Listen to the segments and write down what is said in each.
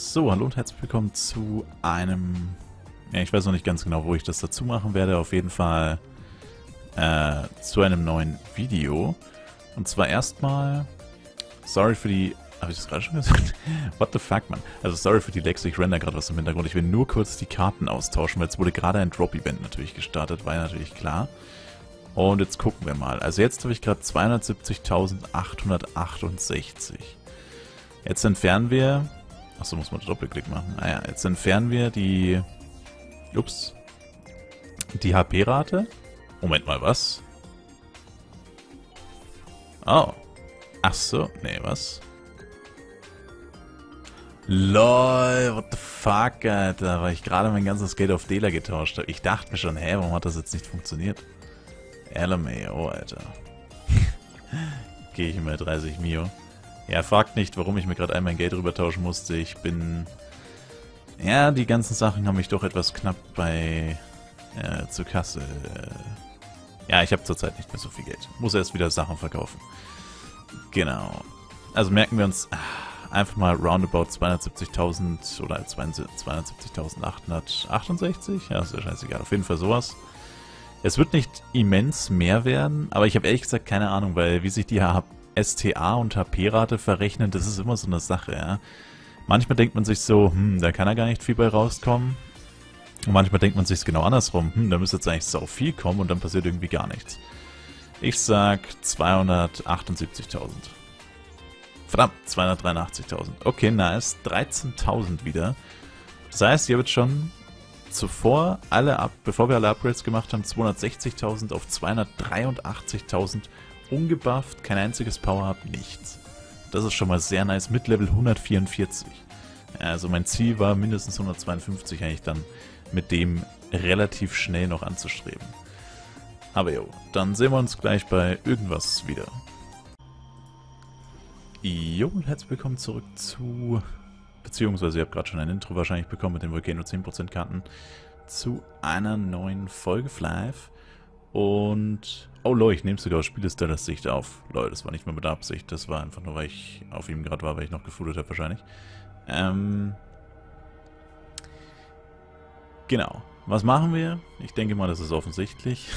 So, hallo und herzlich willkommen zu einem... Ja, ich weiß noch nicht ganz genau, wo ich das dazu machen werde. Auf jeden Fall zu einem neuen Video. Und zwar erstmal... Sorry für die... Habe ich das gerade schon gesagt? What the fuck, man? Also sorry für die Lags, ich render gerade was im Hintergrund. Ich will nur kurz die Karten austauschen, weil es wurde gerade ein Drop-Event natürlich gestartet, war ja natürlich klar. Und jetzt gucken wir mal. Also jetzt habe ich gerade 270.868. Jetzt entfernen wir... Achso, muss man Doppelklick machen. Ah ja, jetzt entfernen wir die... Ups. Die HP-Rate. Moment mal, was? Oh. Ach so, nee, was? LOL, what the fuck, Alter. Weil ich gerade mein ganzes Geld auf Dela getauscht habe. Ich dachte mir schon, hä, warum hat das jetzt nicht funktioniert? LMAO, Alter. Gehe ich mal 30 Mio. Ja, fragt nicht, warum ich mir gerade einmal mein Geld rüber tauschen musste. Ich bin... Ja, die ganzen Sachen haben mich doch etwas knapp bei... zur Kasse. Ja, ich habe zurzeit nicht mehr so viel Geld. Muss erst wieder Sachen verkaufen. Genau. Also merken wir uns einfach mal roundabout 270.000 oder 270.868. Ja, ist ja scheißegal. Auf jeden Fall sowas. Es wird nicht immens mehr werden, aber ich habe ehrlich gesagt keine Ahnung, weil wie sich die STA und HP-Rate verrechnen, das ist immer so eine Sache, ja. Manchmal denkt man sich so, da kann ja gar nicht viel bei rauskommen. Und manchmal denkt man sich genau andersrum, da müsste jetzt eigentlich so viel kommen und dann passiert irgendwie gar nichts. Ich sag 278.000. Verdammt, 283.000. Okay, nice. 13.000 wieder. Das heißt, ihr habt schon zuvor bevor wir alle Upgrades gemacht haben, 260.000 auf 283.000 ungebufft, kein einziges Power-Up, nichts. Das ist schon mal sehr nice, mit Level 144. Also mein Ziel war mindestens 152 eigentlich dann mit dem relativ schnell noch anzustreben. Aber jo, dann sehen wir uns gleich bei irgendwas wieder. Jo, und herzlich willkommen zurück zu... Beziehungsweise ihr habt gerade schon ein Intro wahrscheinlich bekommen mit den Volcano 10% Karten zu einer neuen Folge Live. Und... Oh lol, ich nehme sogar aus Spielestellers Sicht auf. Lol, das war nicht mehr mit der Absicht, das war einfach nur, weil ich auf ihm gerade war, weil ich noch gefoodert habe wahrscheinlich. Genau. Was machen wir? Ich denke mal, das ist offensichtlich.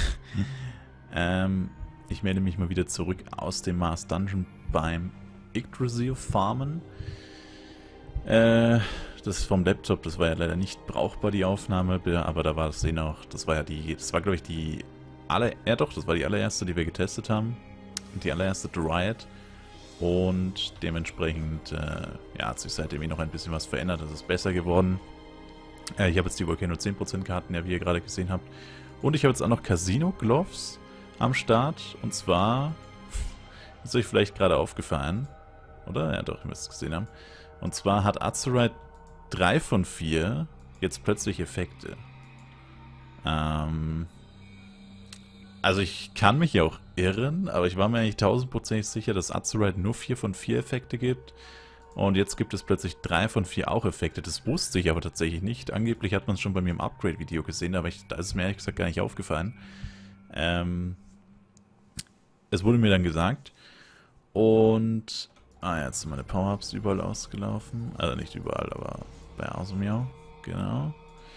Ich melde mich mal wieder zurück aus dem Mars Dungeon beim Yggdrasil Farmen. Das ist vom Laptop, das war ja leider nicht brauchbar, die Aufnahme, aber da war das noch, das war glaube ich die das war die allererste, die wir getestet haben. Die allererste Dryad. Und dementsprechend ja, hat sich seitdem noch ein bisschen was verändert. Das ist besser geworden. Ich habe jetzt die Volcano 10% Karten, ja, wie ihr gerade gesehen habt. Und ich habe jetzt auch noch Casino Gloves am Start. Und zwar, ist euch vielleicht gerade aufgefallen, oder? Ja doch, ihr müsst es gesehen haben. Und zwar hat Azurite 3 von 4 jetzt plötzlich Effekte. Also ich kann mich ja auch irren, aber ich war mir eigentlich 1000% sicher, dass Azurite nur 4 von 4 Effekte gibt. Und jetzt gibt es plötzlich 3 von 4 auch Effekte. Das wusste ich aber tatsächlich nicht. Angeblich hat man es schon bei mir im Upgrade-Video gesehen, aber da ist es mir ehrlich gesagt gar nicht aufgefallen. Es wurde mir dann gesagt. Und... jetzt sind meine Power-Ups überall ausgelaufen. Also nicht überall, aber bei Asumio. Genau.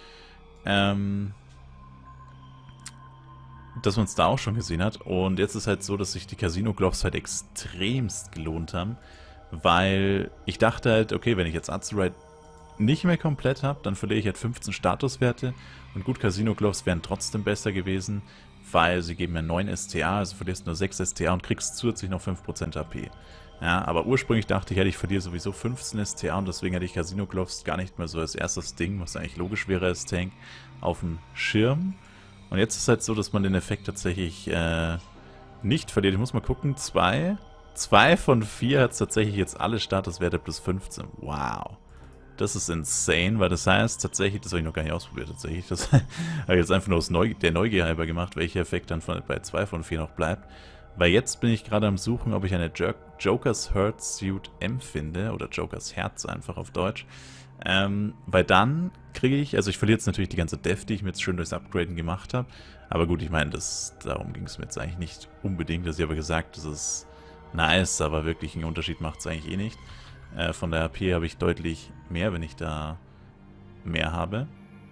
Dass man es da auch schon gesehen hat. Und jetzt ist halt so, dass sich die Casino Gloves halt extremst gelohnt haben. Weil ich dachte halt, okay, wenn ich jetzt Azurite nicht mehr komplett habe, dann verliere ich halt 15 Statuswerte. Und gut, Casino Gloves wären trotzdem besser gewesen, weil sie geben ja 9 STA, also verlierst nur 6 STA und kriegst zusätzlich noch 5% AP. Ja, aber ursprünglich dachte ich, ich verliere sowieso 15 STA und deswegen hätte ich Casino Gloves gar nicht mehr so als erstes Ding, was eigentlich logisch wäre als Tank, auf dem Schirm. Und jetzt ist es halt so, dass man den Effekt tatsächlich nicht verliert. Ich muss mal gucken, 2 von 4 hat es tatsächlich jetzt alle Statuswerte plus 15. Wow. Das ist insane, weil das heißt tatsächlich, das habe ich noch gar nicht ausprobiert tatsächlich, das habe ich jetzt einfach nur aus der Neugier halber gemacht, welcher Effekt dann bei 2 von 4 noch bleibt. Weil jetzt bin ich gerade am Suchen, ob ich eine Joker's Heart Suit M finde, oder Joker's Herz einfach auf Deutsch. Weil dann kriege ich, also ich verliere jetzt natürlich die ganze Def, die ich mir jetzt schön durchs Upgraden gemacht habe. Aber gut, ich meine, darum ging es mir jetzt eigentlich nicht unbedingt. Also ich habe gesagt, das ist nice, aber wirklich einen Unterschied macht es eigentlich eh nicht. Von der HP habe ich deutlich mehr, wenn ich da mehr habe.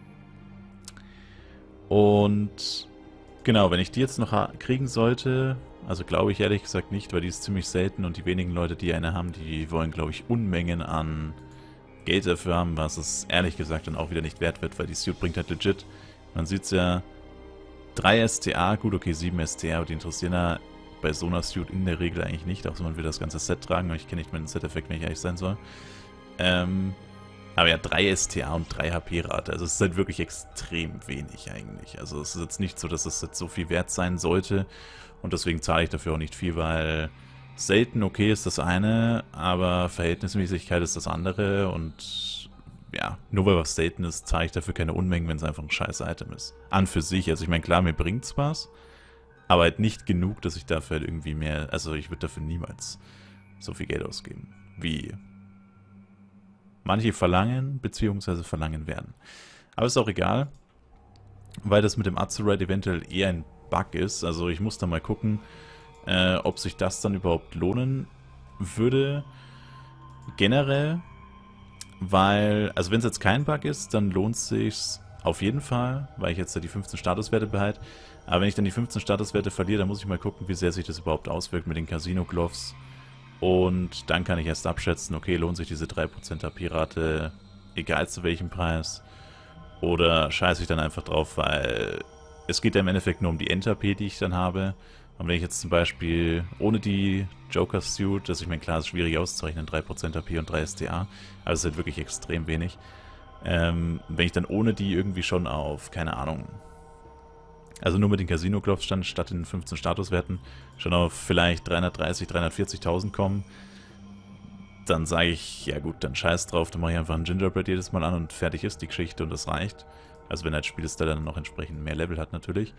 Und genau, wenn ich die jetzt noch kriegen sollte, also glaube ich ehrlich gesagt nicht, weil die ist ziemlich selten und die wenigen Leute, die eine haben, die wollen, glaube ich, Unmengen an Geld dafür haben, was es ehrlich gesagt dann auch wieder nicht wert wird, weil die Suit bringt halt legit. Man sieht es ja, 3 STA, gut, okay, 7 STA, aber die interessieren ja bei so einer Suit in der Regel eigentlich nicht, auch so man will das ganze Set tragen, und ich kenne nicht meinen Set-Effekt, wenn ich ehrlich sein soll. Aber ja, 3 STA und 3 HP-Rate, also es ist halt wirklich extrem wenig eigentlich. Also es ist jetzt nicht so, dass es jetzt so viel wert sein sollte und deswegen zahle ich dafür auch nicht viel, weil selten okay ist das eine, aber Verhältnismäßigkeit ist das andere und ja, nur weil was selten ist, zahle ich dafür keine Unmengen, wenn es einfach ein scheiß Item ist. An für sich, also ich meine, klar, mir bringt's was, aber halt nicht genug, dass ich dafür halt irgendwie mehr, also ich würde dafür niemals so viel Geld ausgeben, wie manche verlangen, beziehungsweise verlangen werden. Aber ist auch egal, weil das mit dem Azurite eventuell eher ein Bug ist. Also ich muss da mal gucken, ob sich das dann überhaupt lohnen würde. Generell, weil, also wenn es jetzt kein Bug ist, dann lohnt es sich auf jeden Fall, weil ich jetzt ja die 15 Statuswerte behalte. Aber wenn ich dann die 15 Statuswerte verliere, dann muss ich mal gucken, wie sehr sich das überhaupt auswirkt mit den Casino Gloves. Und dann kann ich erst abschätzen, okay, lohnt sich diese 3% HP-Rate, egal zu welchem Preis, oder scheiße ich dann einfach drauf, weil es geht ja im Endeffekt nur um die End-HP, die ich dann habe. Und wenn ich jetzt zum Beispiel ohne die Joker-Suit, das ich meine, klar, ist schwierig auszurechnen, 3% HP und 3 STA, also es ist halt wirklich extrem wenig. Wenn ich dann ohne die irgendwie schon auf, keine Ahnung, also nur mit den Casino Gloves statt den 15 Statuswerten schon auf vielleicht 330, 340.000 kommen, dann sage ich, ja gut, dann scheiß drauf, dann mache ich einfach ein Gingerbread jedes Mal an und fertig ist die Geschichte und das reicht. Also wenn halt Spielstil dann noch entsprechend mehr Level hat natürlich.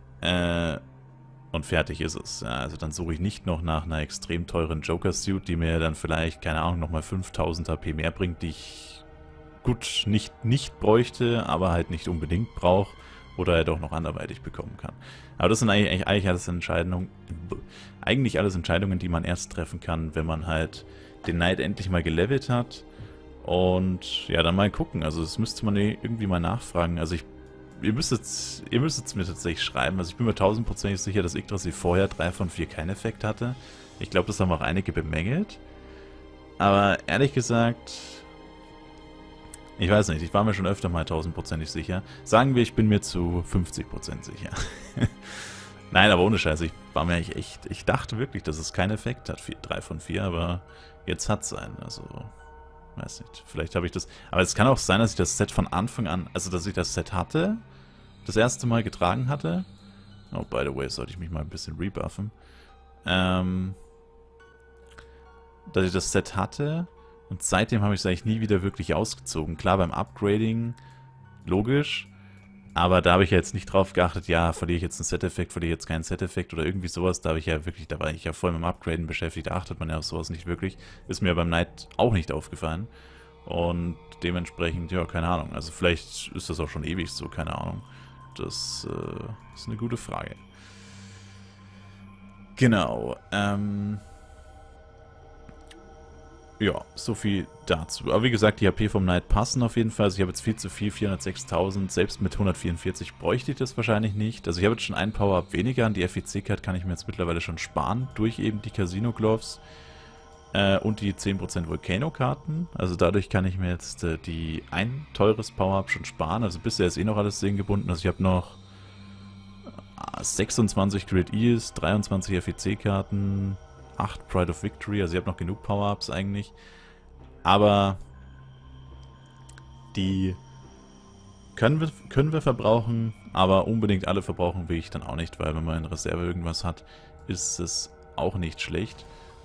Und fertig ist es. Ja, also dann suche ich nicht noch nach einer extrem teuren Joker-Suit, die mir dann vielleicht, keine Ahnung, nochmal 5000 HP mehr bringt, die ich gut nicht bräuchte, aber halt nicht unbedingt brauche. Oder halt auch noch anderweitig bekommen kann. Aber das sind eigentlich alles Entscheidungen, die man erst treffen kann, wenn man halt den Knight endlich mal gelevelt hat. Und ja, dann mal gucken. Also das müsste man irgendwie mal nachfragen. Also ihr müsst es mir tatsächlich schreiben. Also ich bin mir 1000% sicher, dass Yggdrasil vorher 3 von 4 keinen Effekt hatte. Ich glaube, das haben auch einige bemängelt. Aber ehrlich gesagt, ich weiß nicht, ich war mir schon öfter mal 1000%ig sicher. Sagen wir, ich bin mir zu 50% sicher. Nein, aber ohne Scheiß, ich war mir eigentlich echt, ich dachte wirklich, dass es keinen Effekt hat, 3 von 4, aber jetzt hat es einen, also, weiß nicht, vielleicht habe ich das, aber es kann auch sein, dass ich das Set von Anfang an, also dass ich das Set hatte, das erste Mal getragen hatte, oh, by the way, sollte ich mich mal ein bisschen rebuffen, dass ich das Set hatte, und seitdem habe ich es eigentlich nie wieder wirklich ausgezogen. Klar, beim Upgrading, logisch, aber da habe ich ja jetzt nicht drauf geachtet, ja, verliere ich jetzt einen Set-Effekt, verliere ich jetzt keinen Set-Effekt oder irgendwie sowas. Da habe ich ja wirklich, da war ich ja voll mit dem Upgraden beschäftigt, da achtet man ja auf sowas nicht wirklich. Ist mir beim Knight auch nicht aufgefallen. Und dementsprechend, ja, keine Ahnung. Also vielleicht ist das auch schon ewig so, keine Ahnung. Das ist eine gute Frage. Genau, ja, so viel dazu. Aber wie gesagt, die HP vom Knight passen auf jeden Fall. Also ich habe jetzt viel zu viel, 406.000. Selbst mit 144 bräuchte ich das wahrscheinlich nicht. Also ich habe jetzt schon einen Power-Up weniger. An die FEC-Card kann ich mir jetzt mittlerweile schon sparen. Durch eben die Casino Gloves und die 10% Volcano-Karten. Also dadurch kann ich mir jetzt ein teures Power-Up schon sparen. Also bisher ist eh noch alles gebunden. Also ich habe noch 26 Grid Eels, 23 FEC-Karten, 8 Pride of Victory, also ich habe noch genug Power-Ups eigentlich. Aber die können wir verbrauchen, aber unbedingt alle verbrauchen will ich dann auch nicht, weil wenn man in Reserve irgendwas hat, ist es auch nicht schlecht.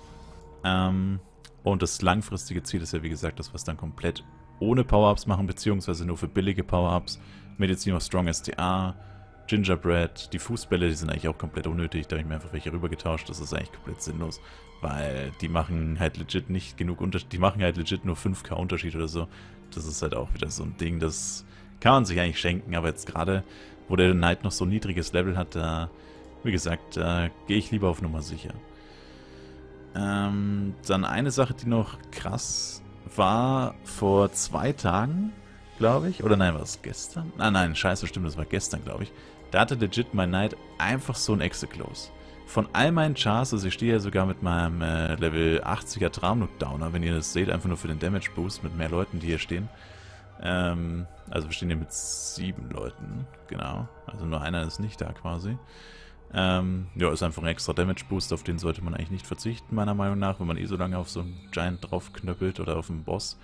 Und das langfristige Ziel ist ja wie gesagt, dass wir es dann komplett ohne Power-Ups machen, beziehungsweise nur für billige Power-Ups. Medizin of Strong STA, Gingerbread, die Fußbälle, die sind eigentlich auch komplett unnötig, da habe ich mir einfach welche rübergetauscht, das ist eigentlich komplett sinnlos, weil die machen halt legit nicht genug Unterschied, die machen halt legit nur 5k Unterschied oder so, das ist halt auch wieder so ein Ding, das kann man sich eigentlich schenken, aber jetzt gerade, wo der Knight noch so ein niedriges Level hat, da, wie gesagt, da gehe ich lieber auf Nummer sicher. Dann eine Sache, die noch krass war, vor 2 Tagen, glaube ich. Oder nein, war es gestern? Nein, scheiße, stimmt, das war gestern, glaube ich. Da hatte legit mein Knight einfach so ein Execlose. Von all meinen Chars, also ich stehe ja sogar mit meinem Level 80er Traumlook-Downer, wenn ihr das seht, einfach nur für den Damage-Boost mit mehr Leuten, die hier stehen. Also wir stehen hier mit 7 Leuten, genau. Also nur einer ist nicht da quasi. Ja, ist einfach ein extra Damage-Boost, auf den sollte man eigentlich nicht verzichten, meiner Meinung nach, wenn man eh so lange auf so einen Giant draufknöppelt oder auf einen Boss.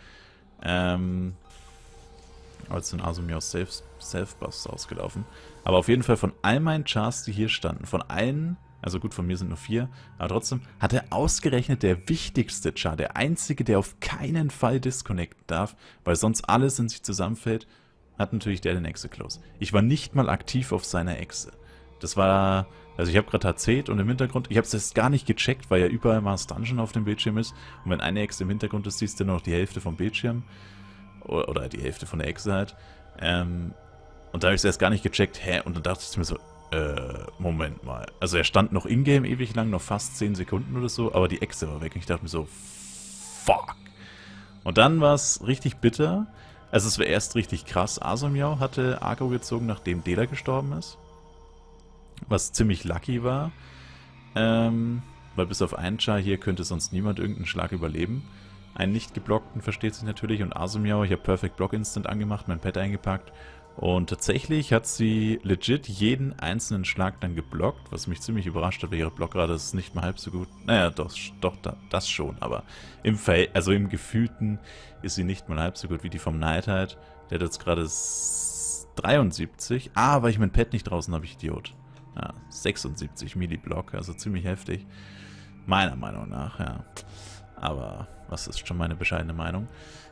Als sind Asumi aus Self-Buffs ausgelaufen. Aber auf jeden Fall von all meinen Chars, die hier standen, von allen, also gut, von mir sind nur 4, aber trotzdem hat er ausgerechnet der wichtigste Char, der einzige, der auf keinen Fall disconnecten darf, weil sonst alles in sich zusammenfällt, hat natürlich der den Execlose. Ich war nicht mal aktiv auf seiner Exe. Das war, also ich habe gerade erzählt und im Hintergrund, ich habe es jetzt gar nicht gecheckt, weil ja überall Mars Dungeon auf dem Bildschirm ist. Und wenn eine Exe im Hintergrund ist, siehst du nur noch die Hälfte vom Bildschirm. Oder die Hälfte von der Exe halt. Und da habe ich es erst gar nicht gecheckt, und dann dachte ich mir so, Moment mal. Also er stand noch in-game ewig lang, noch fast 10 Sekunden oder so, aber die Exe war weg. Und ich dachte mir so, fuck. Und dann war es richtig bitter. Also es war erst richtig krass. Asamiao hatte Aggro gezogen, nachdem Dela gestorben ist. Was ziemlich lucky war. Weil bis auf einen Char hier könnte sonst niemand irgendeinen Schlag überleben. Einen nicht geblockten versteht sich natürlich. Und Asamiao, ich habe Perfect Block Instant angemacht, mein Pet eingepackt. Und tatsächlich hat sie legit jeden einzelnen Schlag dann geblockt, was mich ziemlich überrascht hat, weil ihre Blockrate ist nicht mal halb so gut. Naja, doch das schon, aber im Gefühlten ist sie nicht mal halb so gut wie die vom Knight halt. Der hat jetzt gerade 73. Weil ich mein Pet nicht draußen habe, ich Idiot. Ja, 76 Milliblock, also ziemlich heftig. Meiner Meinung nach, ja. Aber was ist schon meine bescheidene Meinung?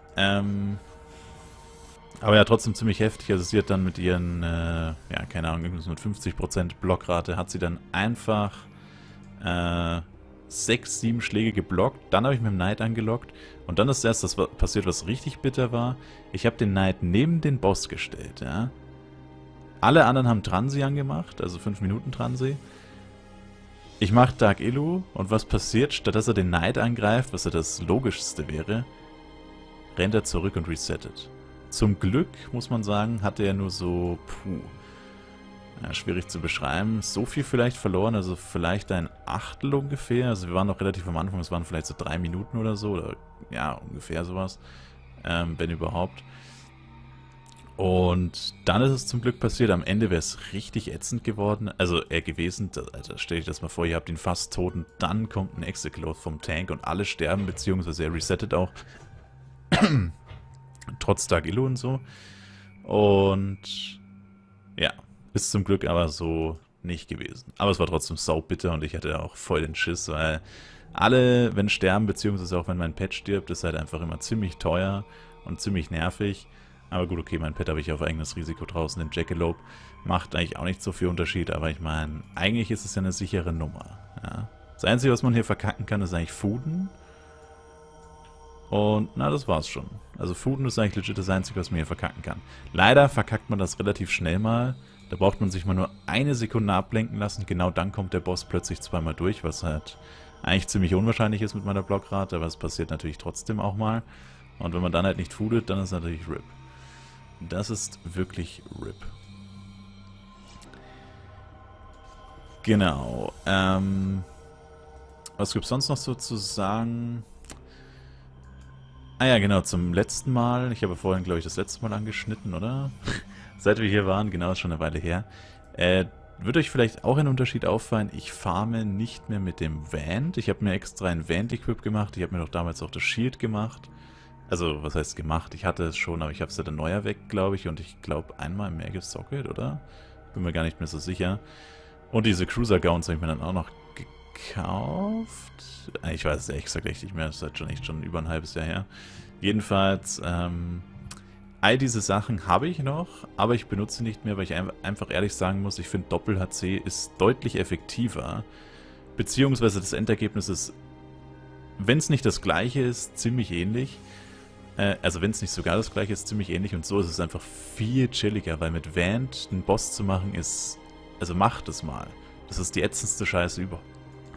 Aber ja, trotzdem ziemlich heftig. Also sie hat dann mit ihren, ja, keine Ahnung, irgendwas mit 50% Blockrate, hat sie dann einfach 6, 7 Schläge geblockt. Dann habe ich mit dem Knight angelockt. Und dann ist erst das passiert, was richtig bitter war. Ich habe den Knight neben den Boss gestellt, ja. Alle anderen haben Transi angemacht, also 5 Minuten Transi. Ich mache Dark Illu und was passiert? Statt dass er den Knight angreift, was ja das Logischste wäre, rennt er zurück und resettet. Zum Glück, muss man sagen, hatte er nur so, ja, schwierig zu beschreiben, so viel vielleicht verloren, also vielleicht ein Achtel ungefähr, also wir waren noch relativ am Anfang, es waren vielleicht so 3 Minuten oder so, oder ja, ungefähr sowas, wenn überhaupt. Und dann ist es zum Glück passiert, am Ende wäre es richtig ätzend geworden, also gewesen, also stell dir das mal vor, ihr habt ihn fast tot und dann kommt ein Execlose vom Tank und alle sterben, beziehungsweise er resettet auch. Trotz Dark Illu und so. Und ja, ist zum Glück aber so nicht gewesen. Aber es war trotzdem saubitter und ich hatte auch voll den Schiss, weil alle, wenn sterben, beziehungsweise auch wenn mein Pet stirbt, ist halt einfach immer ziemlich teuer und ziemlich nervig. Aber gut, okay, mein Pet habe ich auf eigenes Risiko draußen, den Jackalope. Macht eigentlich auch nicht so viel Unterschied, aber ich meine, eigentlich ist es ja eine sichere Nummer. Ja. Das Einzige, was man hier verkacken kann, ist eigentlich Fuden. Und, na, das war's schon. Also Fuden ist eigentlich legit das Einzige, was man hier verkacken kann. Leider verkackt man das relativ schnell mal. Da braucht man sich mal nur eine Sekunde ablenken lassen. Genau dann kommt der Boss plötzlich zweimal durch, was halt eigentlich ziemlich unwahrscheinlich ist mit meiner Blockrate, aber es passiert natürlich trotzdem auch mal. Und wenn man dann halt nicht foodet, dann ist natürlich RIP. Das ist wirklich RIP. Genau. Was gibt's sonst noch so zu sagen? Ah ja, genau, zum letzten Mal. Ich habe vorhin, glaube ich, das letzte Mal angeschnitten, oder? Seit wir hier waren, genau, ist schon eine Weile her. Wird euch vielleicht auch ein Unterschied auffallen, ich farme nicht mehr mit dem Vant. Ich habe mir extra ein Vant-Equip gemacht. Ich habe mir doch damals auch das Shield gemacht. Also, was heißt gemacht? Ich hatte es schon, aber ich habe es ja dann neuer weg, glaube ich. Und ich glaube, einmal mehr gesockelt, oder? Bin mir gar nicht mehr so sicher. Und diese Cruiser-Gowns habe ich mir dann auch noch gekauft. Ich weiß es ehrlich gesagt echt nicht mehr. Das ist halt echt schon über ein halbes Jahr her. Jedenfalls, all diese Sachen habe ich noch, aber ich benutze sie nicht mehr, weil ich einfach ehrlich sagen muss, ich finde Doppel-HC ist deutlich effektiver. Beziehungsweise das Endergebnis ist, wenn es nicht das gleiche ist, ziemlich ähnlich. Also wenn es nicht sogar das gleiche ist, ziemlich ähnlich. Und so ist es einfach viel chilliger, weil mit Vant einen Boss zu machen ist, also macht es mal. Das ist die ätzendste Scheiße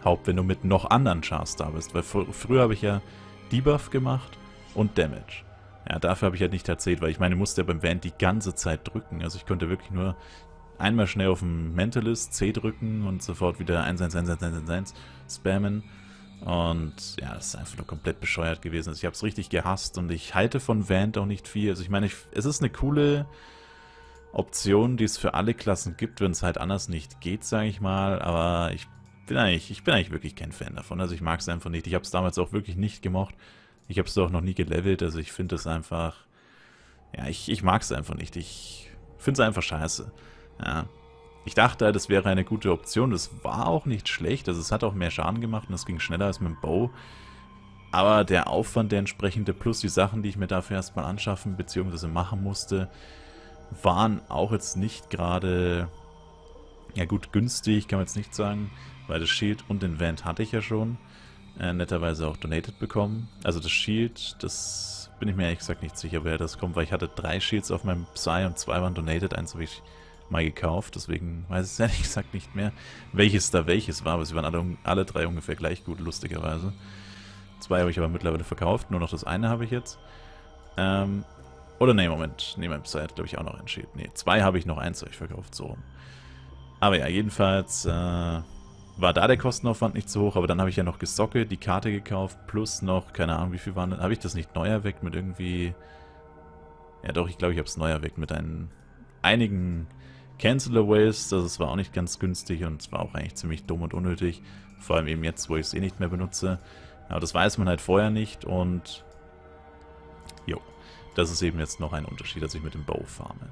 Haupt, wenn du mit noch anderen Chars da bist. Weil früher habe ich ja Debuff gemacht und Damage. Ja, dafür habe ich halt nicht erzählt, weil ich meine, musste ja beim Vant die ganze Zeit drücken. Also ich konnte wirklich nur einmal schnell auf den Mentalist C drücken und sofort wieder 1111111 spammen. Und ja, das ist einfach nur komplett bescheuert gewesen. Also ich habe es richtig gehasst und ich halte von Vant auch nicht viel. Also ich meine, es ist eine coole Option, die es für alle Klassen gibt, wenn es halt anders nicht geht, sage ich mal. Aber ich bin eigentlich wirklich kein Fan davon. Also ich mag es einfach nicht. Ich habe es damals auch wirklich nicht gemocht. Ich habe es auch noch nie gelevelt. Also ich finde es einfach... Ja, ich mag es einfach nicht. Ich finde es einfach scheiße. Ja. Ich dachte, das wäre eine gute Option. Das war auch nicht schlecht. Also es hat auch mehr Schaden gemacht und es ging schneller als mit dem Bow. Aber der Aufwand, der entsprechende, plus die Sachen, die ich mir dafür erstmal anschaffen bzw. machen musste, waren auch jetzt nicht gerade, ja gut, günstig, kann man jetzt nicht sagen, weil das Shield und den Vant hatte ich ja schon netterweise auch donated bekommen. Also das Shield, das bin ich mir ehrlich gesagt nicht sicher, woher das kommt, weil ich hatte 3 Shields auf meinem Psy und 2 waren donated, eins habe ich mal gekauft, deswegen weiß ich es ehrlich gesagt nicht mehr, welches da welches war, aber sie waren alle 3 ungefähr gleich gut, lustigerweise. 2 habe ich aber mittlerweile verkauft, nur noch das eine habe ich jetzt. Oder nee, Moment, nee, mein Psy hat glaube ich auch noch ein Shield. Nee, 2 habe ich noch, 1 habe ich verkauft, so rum. Aber ja, jedenfalls war da der Kostenaufwand nicht so hoch, aber dann habe ich ja noch Gesocke, die Karte gekauft, plus noch, keine Ahnung wie viel waren, habe ich das nicht neu erweckt mit irgendwie, ja doch, ich glaube ich habe es neu erweckt mit einigen Cancel-Aways, das war auch nicht ganz günstig und es war auch eigentlich ziemlich dumm und unnötig, vor allem eben jetzt, wo ich es eh nicht mehr benutze, aber das weiß man halt vorher nicht und jo, das ist eben jetzt noch ein Unterschied, dass ich mit dem Bow farme.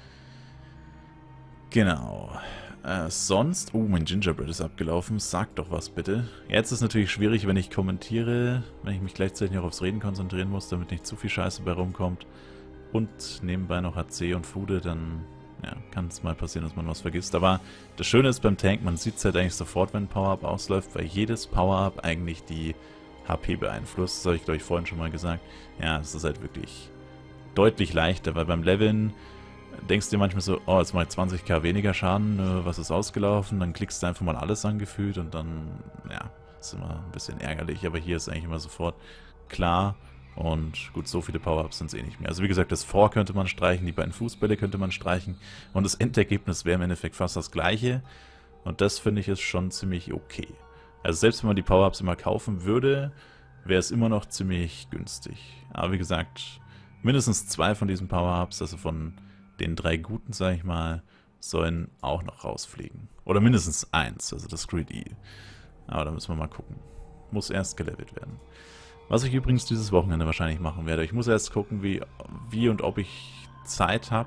Genau. Sonst... Oh, mein Gingerbread ist abgelaufen. Sag doch was, bitte. Jetzt ist es natürlich schwierig, wenn ich kommentiere, wenn ich mich gleichzeitig noch aufs Reden konzentrieren muss, damit nicht zu viel Scheiße bei rumkommt. Und nebenbei noch HC und Fude, dann ja, kann es mal passieren, dass man was vergisst. Aber das Schöne ist beim Tank, man sieht es halt eigentlich sofort, wenn ein Power-Up ausläuft, weil jedes Power-Up eigentlich die HP beeinflusst. Das habe ich, glaube ich, vorhin schon mal gesagt. Ja, es ist halt wirklich deutlich leichter, weil beim Leveln denkst du dir manchmal so, oh, jetzt mache ich 20k weniger Schaden, was ist ausgelaufen? Dann klickst du einfach mal alles angefühlt und dann, ja, ist immer ein bisschen ärgerlich. Aber hier ist eigentlich immer sofort klar und gut, so viele Power-Ups sind es eh nicht mehr. Also wie gesagt, das Vor könnte man streichen, die beiden Fußbälle könnte man streichen und das Endergebnis wäre im Endeffekt fast das gleiche und das finde ich ist schon ziemlich okay. Also selbst wenn man die Power-Ups immer kaufen würde, wäre es immer noch ziemlich günstig. Aber wie gesagt, mindestens 2 von diesen Power-Ups, also von den 3 guten, sag ich mal, sollen auch noch rausfliegen. Oder mindestens 1, also das Greedy. Aber da müssen wir mal gucken. Muss erst gelevelt werden. Was ich übrigens dieses Wochenende wahrscheinlich machen werde. Ich muss erst gucken, wie und ob ich Zeit habe.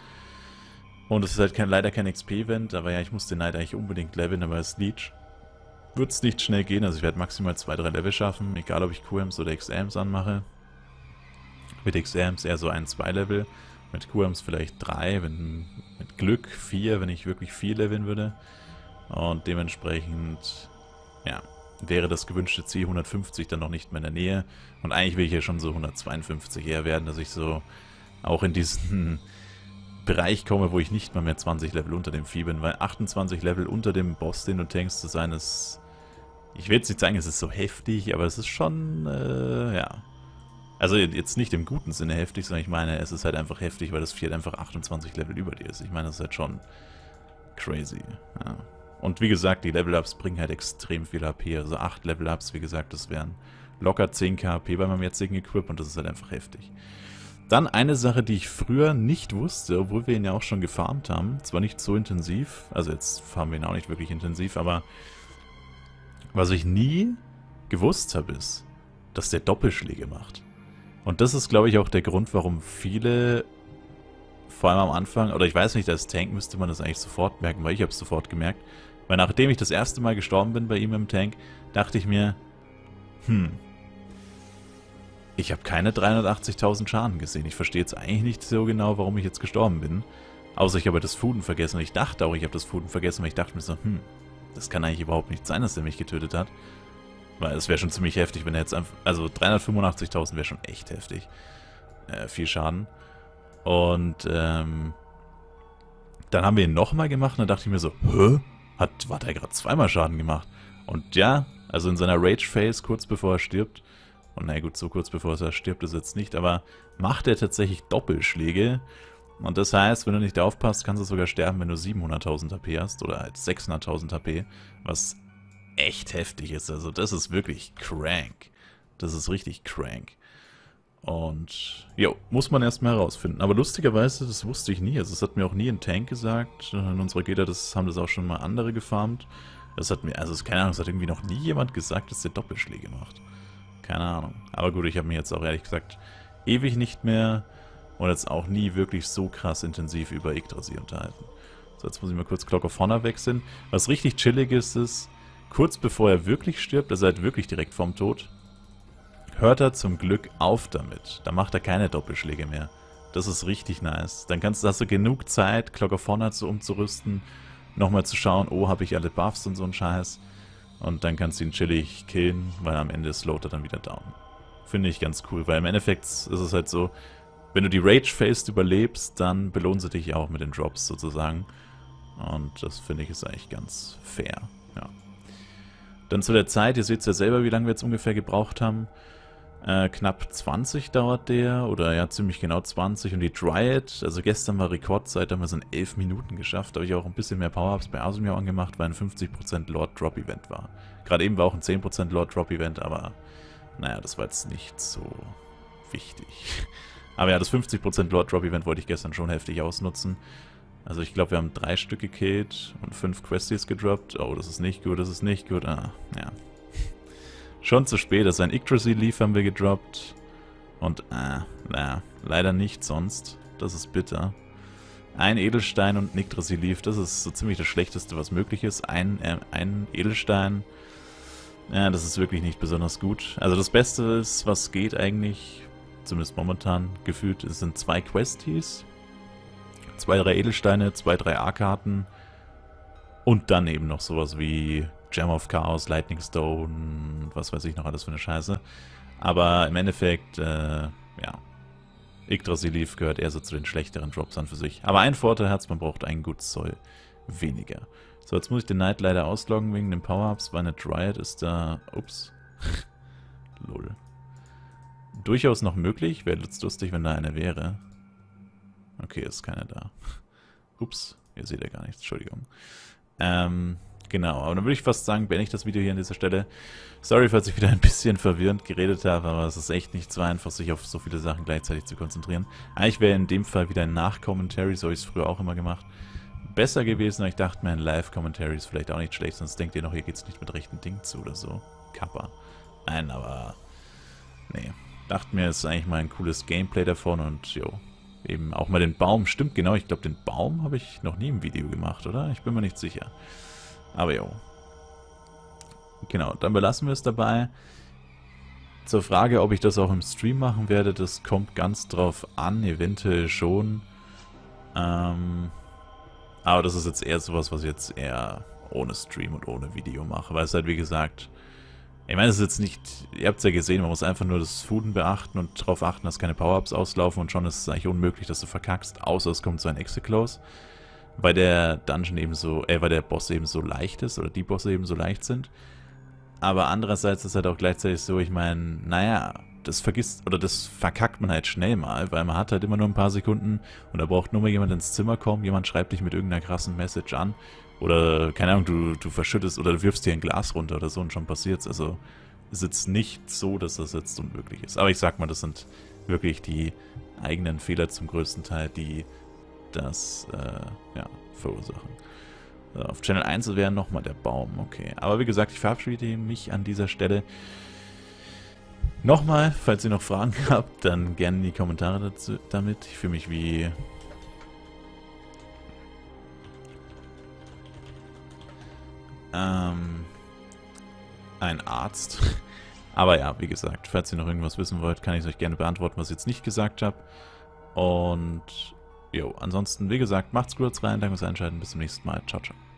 Und es ist halt leider kein XP-Event, aber ja, ich muss den Night eigentlich unbedingt leveln, aber als Leech wird es nicht schnell gehen. Also ich werde maximal 2-3 Level schaffen, egal ob ich QMs oder XAMs anmache. Mit XAMs eher so 1-2 Level. Mit QMs vielleicht 3, mit Glück 4, wenn ich wirklich 4 leveln würde. Und dementsprechend, ja, wäre das gewünschte Ziel 150 dann noch nicht mehr in der Nähe. Und eigentlich will ich ja schon so 152 eher werden, dass ich so auch in diesen Bereich komme, wo ich nicht mal mehr 20 Level unter dem Vieh bin. Weil 28 Level unter dem Boss, den du tankst, zu sein, ist... Ich will jetzt nicht sagen, es ist so heftig, aber es ist schon, ja... Also jetzt nicht im guten Sinne heftig, sondern ich meine, es ist halt einfach heftig, weil das Vieh halt einfach 28 Level über dir ist. Ich meine, das ist halt schon crazy. Ja. Und wie gesagt, die Level-Ups bringen halt extrem viel HP. Also 8 Level-Ups, wie gesagt, das wären locker 10k HP bei meinem jetzigen Equip und das ist halt einfach heftig. Dann eine Sache, die ich früher nicht wusste, obwohl wir ihn ja auch schon gefarmt haben. Zwar nicht so intensiv, also jetzt farmen wir ihn auch nicht wirklich intensiv, aber was ich nie gewusst habe, ist, dass der Doppelschläge macht. Und das ist, glaube ich, auch der Grund, warum viele, vor allem am Anfang, oder ich weiß nicht, als Tank müsste man das eigentlich sofort merken, weil ich habe es sofort gemerkt. Weil nachdem ich das erste Mal gestorben bin bei ihm im Tank, dachte ich mir, ich habe keine 380.000 Schaden gesehen. Ich verstehe jetzt eigentlich nicht so genau, warum ich jetzt gestorben bin. Außer ich habe das Fooden vergessen. Und ich dachte auch, ich habe das Fooden vergessen, weil ich dachte mir so, das kann eigentlich überhaupt nicht sein, dass der mich getötet hat. Weil es wäre schon ziemlich heftig, wenn er jetzt einfach... Also 385.000 wäre schon echt heftig. Viel Schaden. Und dann haben wir ihn nochmal gemacht und dann dachte ich mir so, war der gerade 2-mal Schaden gemacht? Und ja, also in seiner Rage-Phase, kurz bevor er stirbt, und naja gut, so kurz bevor er stirbt ist jetzt nicht, aber macht er tatsächlich Doppelschläge. Und das heißt, wenn du nicht aufpasst, kannst du sogar sterben, wenn du 700.000 HP hast oder halt 600.000 HP, was echt heftig ist. Also das ist wirklich crank. Das ist richtig crank. Und, jo, muss man erstmal herausfinden. Aber lustigerweise, das wusste ich nie. Also das hat mir auch nie ein Tank gesagt. In unserer Gilde haben das auch schon mal andere gefarmt. Das hat mir, also keine Ahnung, das hat irgendwie noch nie jemand gesagt, dass der Doppelschläge macht. Keine Ahnung. Aber gut, ich habe mich jetzt auch ehrlich gesagt ewig nicht mehr und jetzt auch nie wirklich so krass intensiv über Yggdrasil unterhalten. So, jetzt muss ich mal kurz Clock of Honor wechseln. Was richtig chillig ist, kurz bevor er wirklich stirbt, also halt wirklich direkt vorm Tod, hört er zum Glück auf damit. Da macht er keine Doppelschläge mehr. Das ist richtig nice. Dann hast du genug Zeit, Clock of Honor umzurüsten, nochmal zu schauen, oh, habe ich alle Buffs und so ein Scheiß. Und dann kannst du ihn chillig killen, weil am Ende slowt er dann wieder down. Finde ich ganz cool, weil im Endeffekt ist es halt so, wenn du die Rage-Phase überlebst, dann belohnen sie dich auch mit den Drops sozusagen. Und das finde ich ist eigentlich ganz fair. Ja. Dann zu der Zeit, ihr seht ja selber, wie lange wir jetzt ungefähr gebraucht haben. Knapp 20 dauert der, oder ja, ziemlich genau 20. Und die Dryad, also gestern war Rekordzeit, da haben wir es in 11 Minuten geschafft. Da habe ich auch ein bisschen mehr Power-Ups bei Asumio angemacht, weil ein 50% Lord-Drop-Event war. Gerade eben war auch ein 10% Lord-Drop-Event, aber naja, das war jetzt nicht so wichtig. Aber ja, das 50% Lord-Drop-Event wollte ich gestern schon heftig ausnutzen. Also ich glaube, wir haben 3 Stück gekillt und 5 Questies gedroppt. Oh, das ist nicht gut, das ist nicht gut. Ah, ja. Schon zu spät, also ein Yggdrasil Leaf haben wir gedroppt. Und, naja, leider nicht sonst. Das ist bitter. Ein Edelstein und ein Yggdrasil Leaf, das ist so ziemlich das Schlechteste, was möglich ist. Ein Edelstein, ja, das ist wirklich nicht besonders gut. Also das Beste ist, was geht eigentlich, zumindest momentan gefühlt, es sind 2 Questies. 2, 3 Edelsteine, 2, 3 A-Karten. Und dann eben noch sowas wie Gem of Chaos, Lightning Stone, was weiß ich noch alles für eine Scheiße. Aber im Endeffekt, ja, Yggdrasil Leaf gehört eher so zu den schlechteren Drops an für sich. Aber ein Vorteil hat es, man braucht ein Good Soul weniger. So, jetzt muss ich den Knight leider ausloggen wegen den Power-Ups, weil eine Dryad ist da, ups, lol. Durchaus noch möglich, wäre jetzt lustig, wenn da eine wäre. Okay, ist keine da. Ups, ihr seht ja gar nichts, Entschuldigung. Genau, aber dann würde ich fast sagen, beende ich das Video hier an dieser Stelle. Sorry, falls ich wieder ein bisschen verwirrend geredet habe, aber es ist echt nicht so einfach, sich auf so viele Sachen gleichzeitig zu konzentrieren. Eigentlich wäre in dem Fall wieder ein Nach-Commentary, so habe ich es früher auch immer gemacht, besser gewesen, aber ich dachte mir, ein Live-Commentary ist vielleicht auch nicht schlecht, sonst denkt ihr noch, hier geht es nicht mit rechten Dingen zu oder so. Kappa. Nein, aber nee. Dachte mir, es ist eigentlich mal ein cooles Gameplay davon und jo, eben auch mal den Baum. Stimmt, genau, ich glaube, den Baum habe ich noch nie im Video gemacht, oder? Ich bin mir nicht sicher. Aber jo. Genau, dann belassen wir es dabei. Zur Frage, ob ich das auch im Stream machen werde, das kommt ganz drauf an, eventuell schon. Aber das ist jetzt eher sowas, was ich jetzt eher ohne Stream und ohne Video mache, weil es halt wie gesagt, ich meine, es ist jetzt nicht, ihr habt es ja gesehen, man muss einfach nur das Fooden beachten und darauf achten, dass keine Power-Ups auslaufen und schon ist es eigentlich unmöglich, dass du verkackst, außer es kommt so ein Execlose. Weil der Dungeon eben so, weil der Boss eben so leicht ist oder die Bosse eben so leicht sind. Aber andererseits ist halt auch gleichzeitig so, ich meine, naja, das vergisst oder das verkackt man halt schnell mal, weil man hat halt immer nur ein paar Sekunden und da braucht nur mal jemand ins Zimmer kommen, jemand schreibt dich mit irgendeiner krassen Message an oder, keine Ahnung, du verschüttest oder du wirfst dir ein Glas runter oder so und schon passiert's. Also ist jetzt nicht so, dass das jetzt unmöglich ist. Aber ich sag mal, das sind wirklich die eigenen Fehler zum größten Teil, die das ja, verursachen. Auf Channel 1 wäre nochmal der Baum, okay. Aber wie gesagt, ich verabschiede mich an dieser Stelle. Nochmal, falls ihr noch Fragen habt, dann gerne in die Kommentare dazu, damit. Ich fühle mich wie ein Arzt. Aber ja, wie gesagt, falls ihr noch irgendwas wissen wollt, kann ich es euch gerne beantworten, was ich jetzt nicht gesagt habe. Und jo, ansonsten, wie gesagt, macht's gut rein, danke fürs Einschalten, bis zum nächsten Mal. Ciao, ciao.